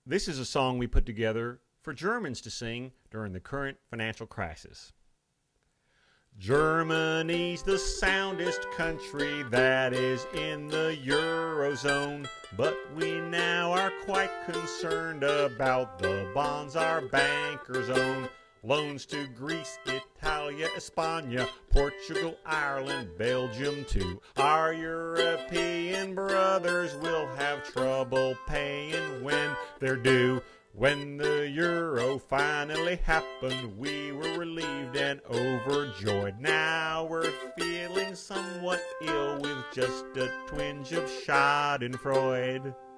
This is a song we put together for Germans to sing during the current financial crisis. Germany's the soundest country that is in the Eurozone, but we now are quite concerned about the bonds our bankers own. Loans to Greece, Italia, Espana, Portugal, Ireland, Belgium too. Our European brothers will have trouble paying when they're due. When the euro finally happened, we were relieved and overjoyed. Now we're feeling somewhat ill with just a twinge of Schadenfreude.